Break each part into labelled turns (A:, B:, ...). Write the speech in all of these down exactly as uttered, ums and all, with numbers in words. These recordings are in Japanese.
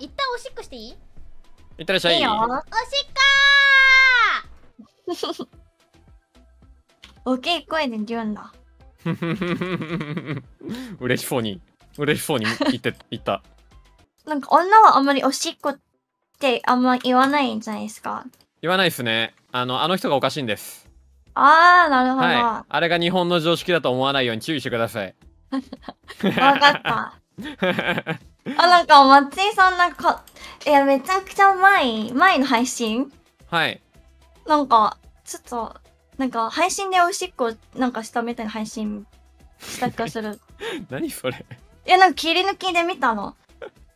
A: 一旦おしっこしていい？
B: いってらっしゃい。
A: いいよ。おしっこ
C: 大きい声で言うんだ。
B: 嬉しそうに嬉しそうに言って言った。
C: なんか女はあんまりおしっこってあんま言わないんじゃないですか。
B: 言わないですね。あのあの人がおかしいんです。
C: あー、なるほど。
B: はい。あれが日本の常識だと思わないように注意してください。
C: わかった。あ、なんか松井さんなんか、いや、めちゃくちゃ前、前の配信
B: はい。
C: なんか、ちょっと、なんか配信でおしっこなんかしたみたいな配信した気がする。
B: 何それ。
C: いや、なんか切り抜きで見たの。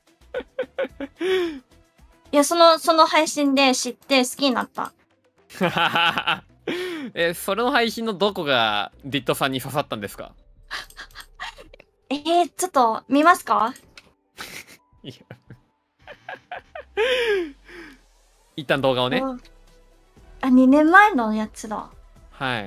C: いや、その、その配信で知って好きになった。
B: え、それの配信のどこがディットさんに刺さったんですか？
C: えー、ちょっと見ますか？
B: いや一旦動画をね。
C: あ、にねんまえのやつだ。
B: はい。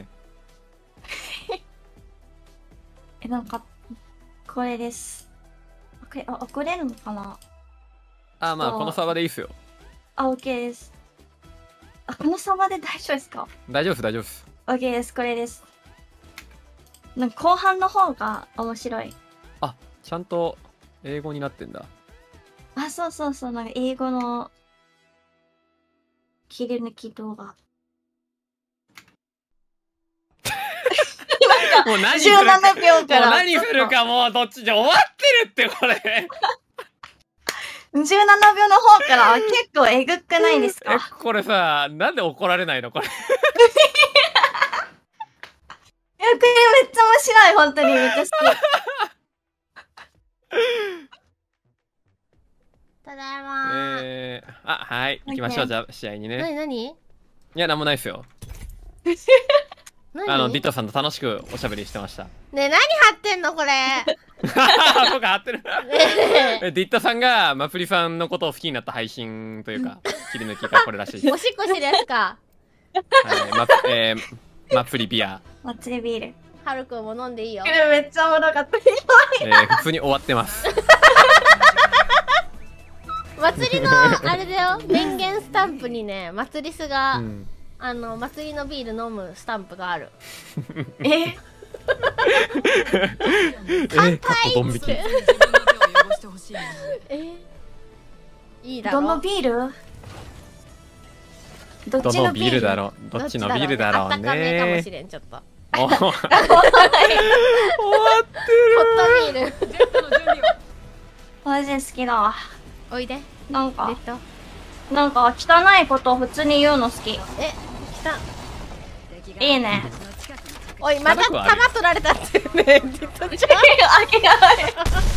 C: え、なんか、これです。これ、あ、送れるのかな？
B: あ、まあこのサーバーでいいっすよ。
C: あ、OK です。あ、このサーバーで大丈夫ですか？
B: 大丈夫です大丈夫です。
C: OK です、これです。なんか後半の方が面白い。
B: あ、ちゃんと英語になってんだ。
C: あ、そうそうそう、なんか英語の切り抜き動画。
B: もう何
C: じゅうななびょうから。
B: もう何するかもうどっちで終わってるってこれ。
C: じゅうななびょうの方から結構えぐくないですか？
B: え、これさ、なんで怒られないのこれ。い
C: や、これめっちゃ面白い、本当にめっちゃ好き。
A: ただいまー。
B: えー、あ、はい、行きましょう、じゃあ試合にね。
A: なになに？
B: いや、なんもないっすよ。あの、ディットさんと楽しくおしゃべりしてました。
A: ねえ、何貼ってんのこれ。
B: 僕貼ってる。え、ディットさんがマプリさんのことを好きになった配信というか、切り抜きがこれらしいです。
A: おしっこしてるやつか。
B: はい、マえー、マプリビア。
C: 祭りビール。
A: はるくんも飲んでいいよ。
C: これめっちゃおもろかった。
B: えー、普通に終わってます。
A: 祭りのあれだよ、電源スタンプにね、祭りすが、うん、あの祭りのビール飲むスタンプがある。
C: え
A: 乾杯っつって。えいいだろ。
C: どのビール？
B: どっちのビールだろう。どっちのビールだろうね。
A: あったかめかもしれん、ちょっと。
B: 終わってる。
A: ホットビール。
C: マジ好きだわ。
A: おいで。
C: なんかなんか汚いことを普通に言うの好き。
A: え、汚
C: いいね。
A: おい、また弾取られたってね。
C: あげない。